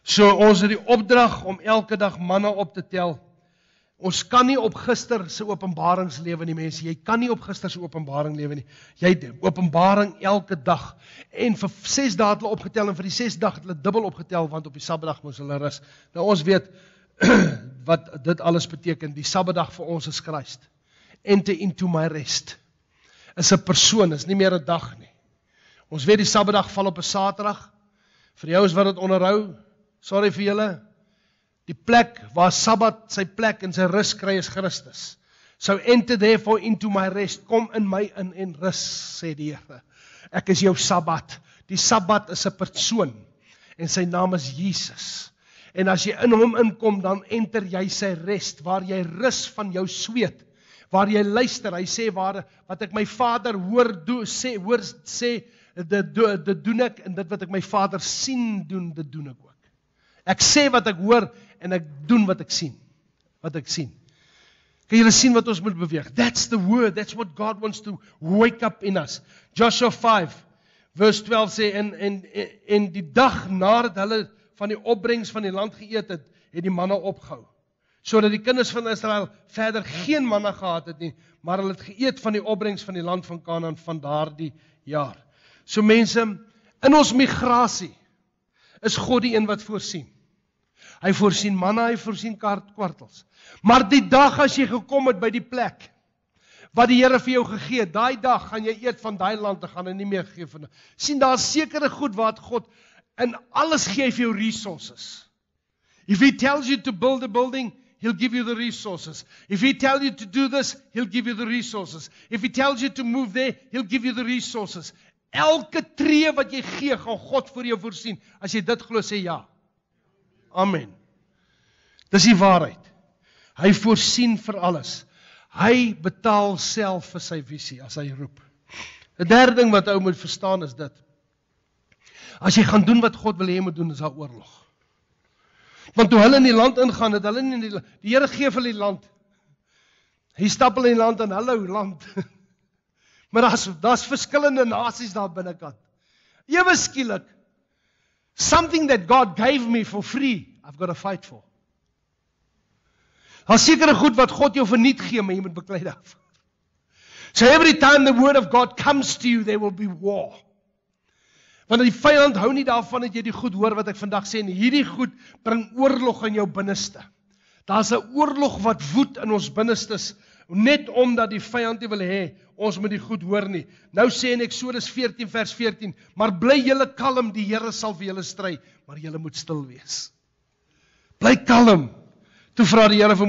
So ons het die opdrag om elke dag manna op te tel. Ons kan nie op gister se openbarings lewe nie, mense. Jy kan nie op gister se openbaring lewe nie. Jy het openbaring elke dag. En vir 6 dae het hulle opgetel en vir die 6 dae het hulle dubbel opgetel, want op die Sabbatdag moes hulle rus. Nou ons weet wat dit alles beteken. Die Sabbatdag vir ons is Christ. Enter into my rest. Is 'n persoon, is nie meer 'n dag nie. Ons weet die Sabbatdag val op 'n Saterdag. Vir die ouens wat dit onderhou, sorry vir julle. Die plek waar Sabbat sy plek en sy rus kry is Christus. So enter therefore into my rest. Kom in my in en rus, sê die Here. Ek is jou Sabbat. Die Sabbat is 'n persoon en sy naam is Jesus. En as jy in hom inkom, dan enter jy sy rest, waar jy rus van jou sweet, waar jy luister. Hy sê wat ek my Vader hoor sê, dit doen ek, en dit wat ek my Vader sien doen, dit doen ek ook. Ek sê wat ek hoor en ek doen wat ek sien. Kan julle sien wat ons moet beweeg? That's the word, that's what God wants to wake up in us. Joshua 5 verse 12 sê, en die dag nadat hulle van die opbrengs van die land geëet het, het die manna opgehou. Sodat die kinders van Israel verder geen manna gehad het nie, maar hulle het geëet van die opbrengs van die land van Kanaan van daardie jaar. So mense, in ons migrasie is God die een wat voorsien. Hy voorsien manna, hy voorsien kwartels. Maar die dag as jy gekom het by die plek wat die Here vir jou gegee het, daai dag gaan jy eet van daai land, dan gaan hy nie meer gee van. Sien, daar is sekere goed wat God in alles gee vir jou resources. If he tells you to build a building, he'll give you the resources. If he tells you to do this, he'll give you the resources. If he tells you to move there, he'll give you the resources. Elke tree wat jy gee, gaan God vir jou voorsien. As jy dit glo, sê ja. Amen. Dis die waarheid. Hy voorsien vir alles. Hy betaal self vir sy visie, as hy roep. Die derde ding wat ou moet verstaan is dit. As jy gaan doen wat God wil hê jy moet doen, is daar oorlog. Want toe hulle in die land ingaan, het hulle nie die Here gee vir die land. Hy stap hulle in die land en hallo land. Maar daar's verskillende nasies daar binnekant. Ewe skielik, something that God gave me for free, I've got to fight for. Daar's sekere goed wat God jou verniet gee, maar jy moet beklei daarvoor. So every time the word of God comes to you, there will be war. Want die vyand hou nie daarvan dat jy die goed hoor wat ek vandag sê nie. Hierdie goed bring oorlog in jou binneste. Daar's 'n oorlog wat woed in ons binnestes, net omdat die vyand nie wil hê ons moet die goed hoor nie. Nou sê in Eksodus 14 vers 14, maar bly julle kalm, die Here sal vir julle stry, maar julle moet stil wees. Bly kalm. Toe vra die Here vir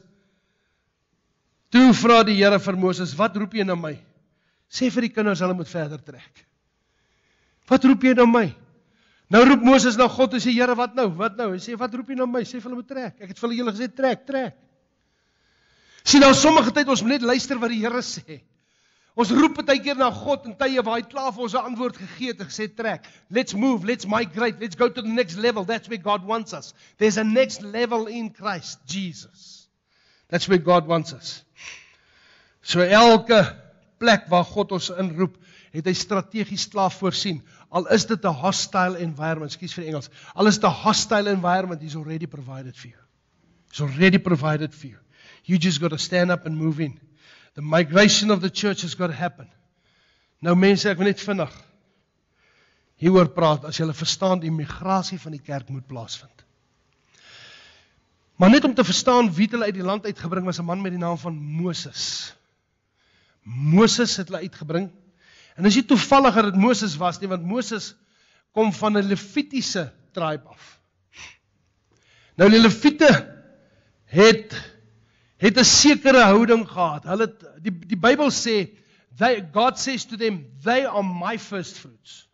Moses, wat roep jy na my? Sê vir die kinders hulle moet verder trek. Wat roep jy na my? Nou roep Moses na God en sê, Here, wat nou? Hy sê, wat roep jy na my? Sê vir hulle moet trek. Ek het vir julle gesê, trek. Sien nou, sommige tyd ons moet net luister wat die Here sê. Ons roep baie keer na God in tye waar hy klaar vir ons 'n antwoord gegee het en gesê, trek. Let's move, let's migrate, let's go to the next level. That's where God wants us. There's a next level in Christ Jesus. That's where God wants us. So elke plek waar God ons inroep, het hy strategies klaar voorsien. Al is dit 'n hostile environment, ekskuus vir die Engels. Al is dit 'n hostile environment, he's already provided for you. He's already provided for you. You just got to stand up and move in. The migration of the church has got to happen. Nou mense, ek wil net vinnig hieroor praat, as julle verstaan, die migrasie van die kerk moet plaasvind. Maar net om te verstaan wie hulle uit die land uitgebring, was 'n man met die naam van Moses. Moses het hulle uitgebring. En dis nie toevallig dat dit Moses was nie, want Moses kom van 'n Levitiese tribe af. Nou die Lewiete het 'n sekere houding gehad. Hulle die Bybel sê, God says to them, they are my first fruits.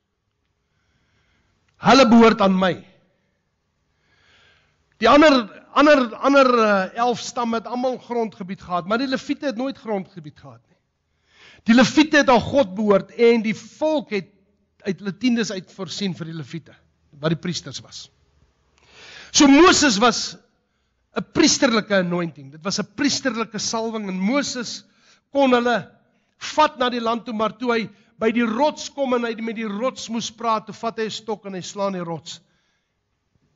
Hulle behoort aan my. Die ander 11 stamme het almal grondgebied gehad, maar die Lewiete het nooit grondgebied gehad nie. Die Lewiete het aan God behoort en die volk het uit hulle tiendes uit voorsien vir die Lewiete, wat die priesters was. So Moses was 'n priesterlike anointing. Dit was 'n priesterlike salwing en Moses kon hulle vat na die land toe, maar toe hy by die rots kom en hy met die rots moes praat, toe vat hy 'n stok en hy slaan die rots.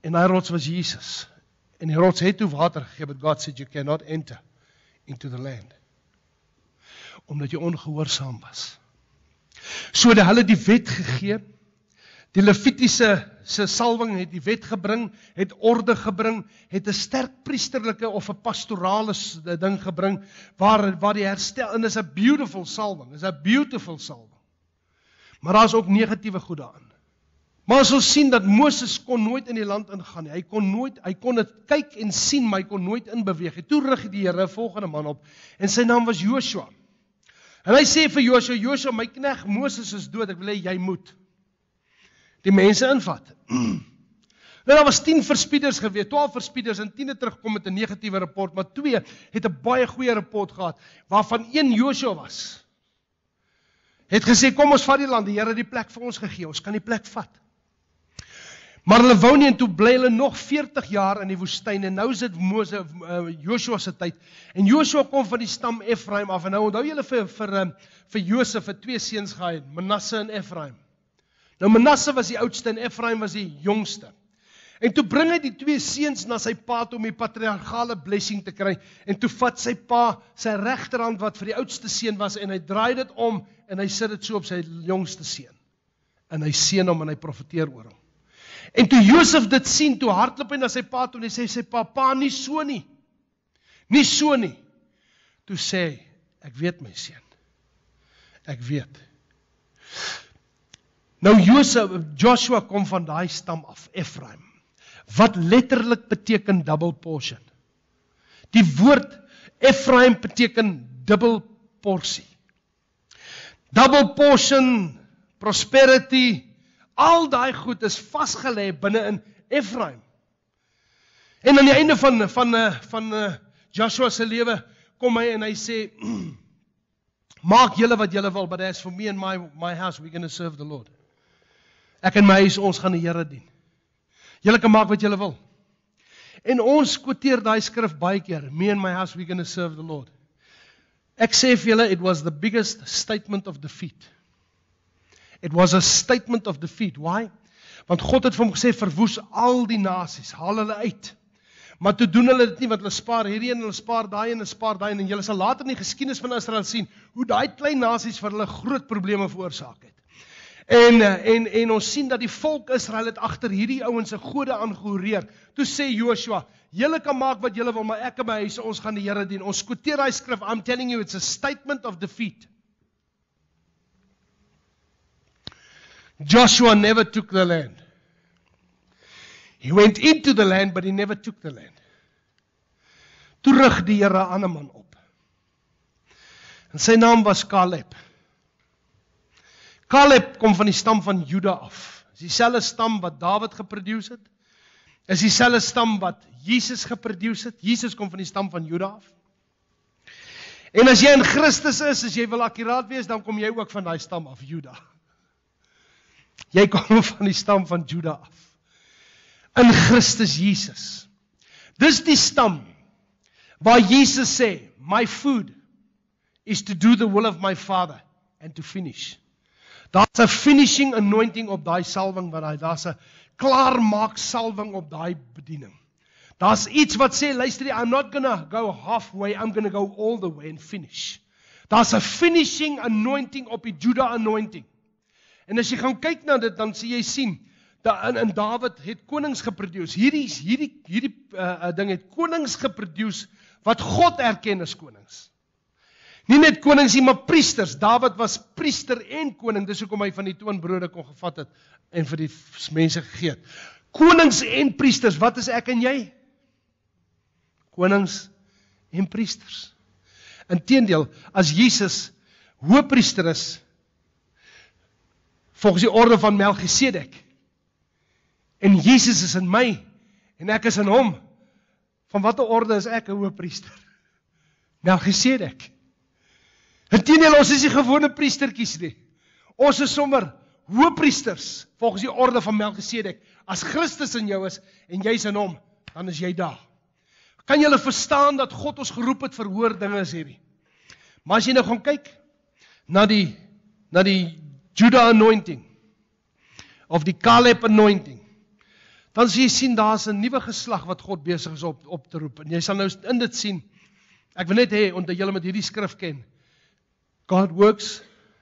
En daai rots was Jesus. En die rots het toe water gegee, but God said, you cannot enter into the land. Omdat jy ongehoorsaam was. So het hulle die wet gegee, die Levitiese salwing het die wet gebring, het orde gebring, het 'n sterk priesterlike of 'n pastorale ding gebring, waar die herstel, en is 'n beautiful salwing, is 'n beautiful salwing. Maar daar is ook negatiewe goed daarin. Maar ons sal sien dat Moses kon nooit in die land ingaan nie. Hy kon dit kyk en sien, maar hy kon nooit inbeweeg nie. Toe rig die Here 'n volgende man op, en sy naam was Joshua. En hy sê vir Joshua, Joshua, my knegt Moses is dood, ek wil hê jy moet die mense invat. Nou, daar was 10 verspieders gewees, 12 verspieders, en 10 het terugkom met 'n negatiewe rapport, maar 2 het 'n baie goeie rapport gehad, waarvan 1 Joshua was. Het gesê, kom ons vat die land, die Here het die plek vir ons gegee, ons kan die plek vat. Maar hulle wou nie, en toe bly hulle nog 40 jaar in die woestyn, en nou is dit Joshua se tyd, en Joshua kom van die stam Ephraim af, en nou onthou julle vir Josef het 2 seuns gehad, Manasse en Ephraim. Nou Manasse was die oudste, en Ephraim was die jongste. En toe bring hy die 2 seuns na sy pa toe om die patriargale blessing te kry, en toe vat sy pa sy regterhand wat vir die oudste seun was, en hy draai dit om, en hy sit dit so op sy jongste seun. En hy seën hom en hy profeteer oor hom. En toe Josef dit sien, toe hardloop hy na sy pa toe, en hy sê sy pa, nie so nie. Nie so nie. Toe sê hy, ek weet my seun. Ek weet. Nou Joshua kom van daai stam af, Ephraim, wat letterlik beteken double portion. Die woord Ephraim beteken dubbel porsie. Double portion, prosperity, al daai goed is vasgelê binne in Ephraim. En aan die einde van Joshua se lewe kom hy en hy sê, maak julle wat julle wil, but as for me and my house, we're going to serve the Lord. Ek en my huis, ons gaan die Here dien. Julle kan maak wat julle wil. En ons quoteer daai skrif baie keer, me and my house, we're going to serve the Lord. Ek sê vir julle, it was the biggest statement of defeat. It was a statement of defeat. Why? Want God het vir hom gesê, verwoes al die nasies, haal hulle uit. Maar toe doen hulle dit nie, want hulle spaar hierdie en hulle spaar daai en hulle spaar daai, en julle sal later in die geskiedenis van Israel sien, hoe daai klein nasies vir hulle groot probleme veroorsaak het. En ons sien dat die volk Israel het agter hierdie ouens se gode aangehoreer. Toe sê Joshua, julle kan maak wat julle wil, maar ek en my huis, ons gaan die Here dien. Ons quoteer daai skrif, I'm telling you, it's a statement of defeat. Joshua never took the land. He went into the land, but he never took the land. Toe rig die Here 'n ander man op. En sy naam was Caleb. Caleb kom van die stam van Juda af. Is dieselfde stam wat David geproduce het. Is dieselfde stam wat Jesus geproduce het. Jesus kom van die stam van Juda af. En as jy in Christus is, as jy wil akkuraat wees, dan kom jy ook van daai stam af, Juda. Jy kom van die stam van Juda af. In Christus Jesus. Dis die stam waar Jesus sê, my food is to do the will of my Father and to finish. Daar's 'n finishing anointing op daai salwing, daar's 'n klaarmaak salwing op daai bediening. Daar's iets wat sê, luister, I'm not gonna go halfway, I'm gonna go all the way and finish. Daar's 'n finishing anointing op die Juda anointing. En as jy gaan kyk na dit, dan sê jy sien, in David het konings geproduce. Hierdie ding het konings geproduce wat God erken as konings. Nie net konings nie, maar priesters. David was priester en koning, dis hoekom hy van die toonbrode kon gevat het en vir die mense gegee het. Konings en priesters, wat is ek en jy? Konings en priesters. Inteendeel, as Jesus hoëpriester is, volgens die orde van Melchisedek, en Jesus is in my, en ek is in hom, van watter orde is ek 'n hoëpriester? Melchisedek. Inteendeel, ons is nie gewone priestertjies nie. Ons is sommer hoëpriesters, volgens die orde van Melchisedek. As Christus in jou is, en jy is in hom, dan is jy daar. Kan julle verstaan dat God ons geroep het vir hoër dinge as hierdie? Maar as jy nou gaan kyk, na die Juda anointing, of die Caleb anointing, dan sal jy sien, daar's 'n nuwe geslag wat God besig is op te roep. En jy sal nou in dit sien, ek wil net hê, omdat julle met hierdie skrif ken, God works,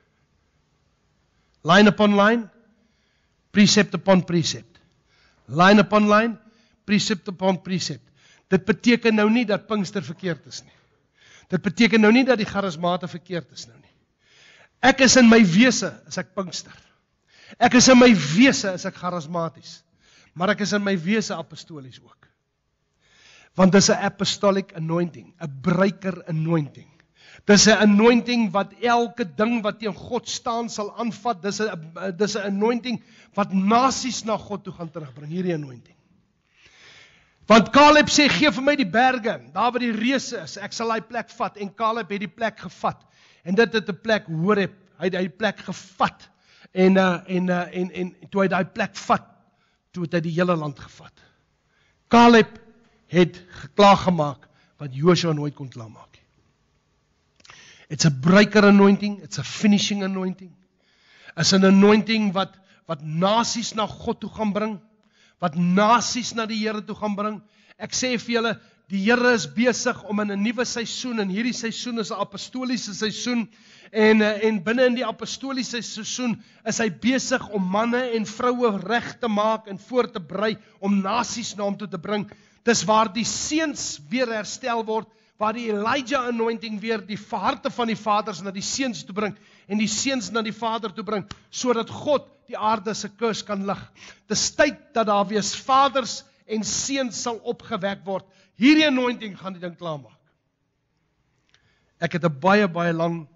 line upon line, precept upon precept. Line upon line, precept upon precept. Dit beteken nou nie dat Pinkster verkeerd is nie. Dit beteken nou nie dat die charismate verkeerd is nou nie. Ek is in my wese, is ek Pinkster. Ek is in my wese, is ek charismaties. Maar ek is in my wese apostolies ook. Want dis 'n apostolic anointing, 'n breaker anointing. Dis 'n anointing wat elke ding wat teen God staan sal aanvat. Dis 'n anointing wat nasies na God toe gaan terugbring, hierdie anointing. Want Caleb sê, gee vir my die berge, daar waar die reuse is, ek sal die plek vat. En Caleb het die plek gevat. En dit het 'n plek Horeb, hy het die plek gevat. En toe hy die plek vat, toe het hy die hele land gevat. Caleb het klaargemaak wat Joshua nooit kon klaarmaak. It's a breaker anointing, it's a finishing anointing. It's an anointing wat nasies na God toe gaan bring, wat nasies na die Here toe gaan bring. Ek sê vir julle, die Here is besig om in 'n nuwe seisoen, en hierdie seisoen is 'n apostoliese seisoen, en binne in die apostoliese seisoen is hy besig om manne en vroue reg te maak en voor te berei om nasies na hom toe te bring. Dis waar die seuns weer herstel word, waar die Elijah anointing weer die harte van die vaders na die seuns toe bring, en die seuns na die vader toe bring, sodat God die aarde se kus kan lig. Dis tyd dat daar weer vaders en seuns sal opgewek word. Hierdie anointing gaan die ding klaarmaak. Ek het 'n baie lang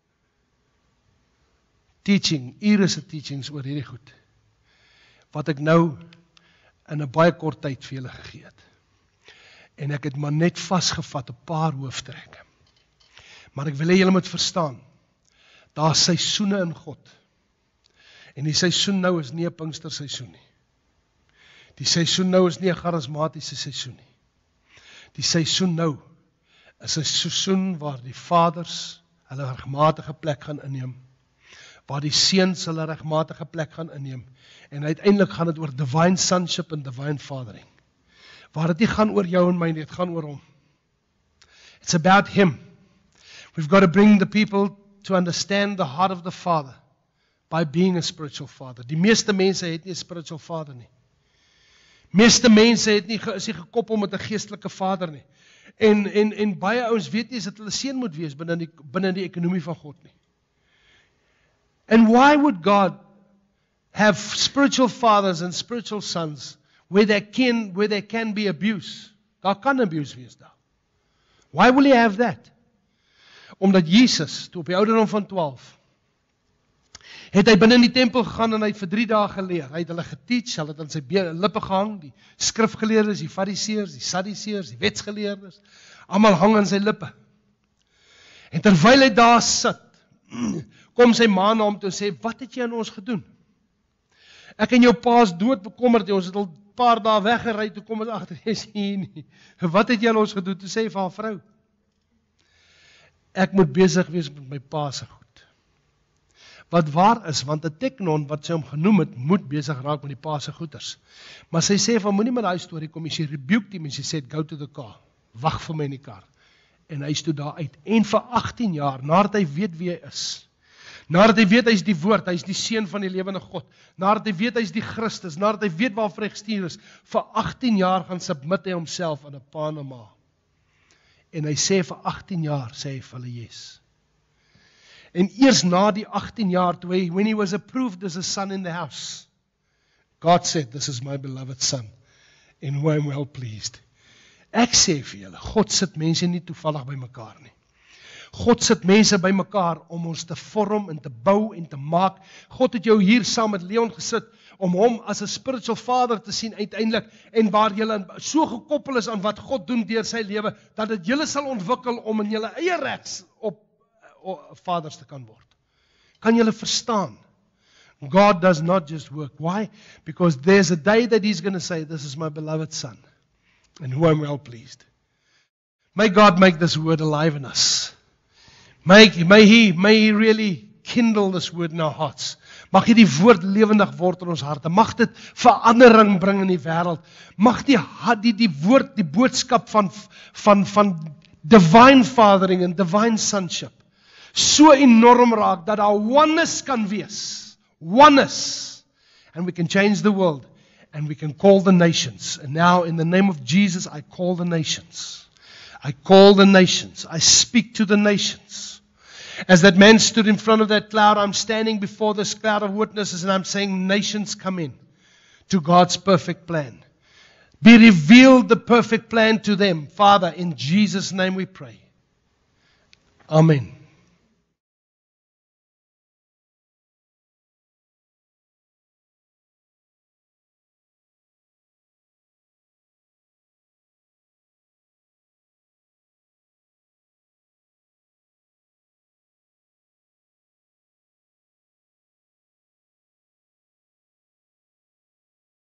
ure se teachings oor hierdie goed, wat ek nou in 'n baie kort tyd vir julle gegee het. En ek het maar net vasgevat 'n paar hooftrekke. Maar ek wil hê julle moet verstaan, daar is seisoene in God. En die seisoen nou is nie 'n Pinkster seisoen nie. Die seisoen nou is nie 'n charismatiese seisoen nie. Die seisoen nou is 'n seisoen waar die vaders hulle regmatige plek gaan inneem, waar die seuns hulle regmatige plek gaan inneem, en uiteindelik gaan dit oor divine sonship en divine fathering. Waar dit nie gaan oor jou en my nie, dit gaan oor hom. It's about him. We've got to bring the people to understand the heart of the Father by being a spiritual father. Die meeste mense het nie 'n spiritual father nie. Meeste mense is nie gekoppel met 'n geestelike vader nie. En baie ouens weet nie dat hulle seun moet wees binne die ekonomie van God nie. And why would God have spiritual fathers and spiritual sons where there can be abuse? Daar kan abuse wees daar. Why will he have that? Omdat Jesus, toe op die ouderdom van 12, het hy binne in die tempel gegaan en hy het vir 3 dae geleer. Hy het hulle geteach, hulle het aan sy lippe gehang, die skrifgeleerdes, die fariseërs, die sadduseërs, die wetsgeleerdes, almal hang aan sy lippe. En terwyl hy daar sit, kom sy ma na hom toe en sê, wat het jy aan ons gedoen? Ek en jou pa is dood bekommerd, ons het al 'n paar dae weggery, toe kom ons agter, jy is hier nie. Wat het jy aan ons gedoen? Toe sê vir haar vrou, ek moet besig wees met my pa se goed. Wat waar is, want 'n teknon wat sy hom genoem het, moet besig raak met die pa se goeders. Maar sy sê van, moenie met daai storie kom, sy rebuke him en sy sê, go to the car, wag vir my in die kar. En hy is toe daar uit. En vir 18 jaar, nadat hy weet wie hy is, nadat hy weet hy is die woord, hy is die seun van die lewende God, nadat hy weet hy is die Christus, nadat hy weet waarvoor hy gestuur is, vir 18 jaar gaan submit hy homself aan 'n pa en 'n ma. En hy sê vir 18 jaar, sê hy vir hulle yes. En eers na die 18 jaar, when he was approved as a son in the house, God said, this is my beloved son, in whom I am well pleased. Ek sê vir julle, God sit mense nie toevallig by mekaar nie. God sit mense by mekaar om ons te vorm en te bou en te maak. God het jou hier saam met Leon gesit om hom as 'n spiritual father te sien uiteindelik, en waar julle so gekoppel is aan wat God doen deur sy lewe, dat dit julle sal ontwikkel om in julle eie regs op vaders te kan word. Kan julle verstaan? God does not just work. Why? Because there's a day that he's going to say, this is my beloved son, in whom I'm well pleased. May God make this word alive in us. May he really kindle this word in our hearts. Mag hierdie woord lewendig word in ons harte. Mag dit verandering bring in die wêreld. Mag die woord, die boodskap van divine fathering en divine sonship so enorm raak dat daar oneness kan wees. Oneness. And we can change the world. And we can call the nations. And now in the name of Jesus, I call the nations. I call the nations. I speak to the nations. As that man stood in front of that cloud, I'm standing before this cloud of witnesses and I'm saying, nations come in to God's perfect plan. Be revealed the perfect plan to them. Father, in Jesus' name we pray. Amen.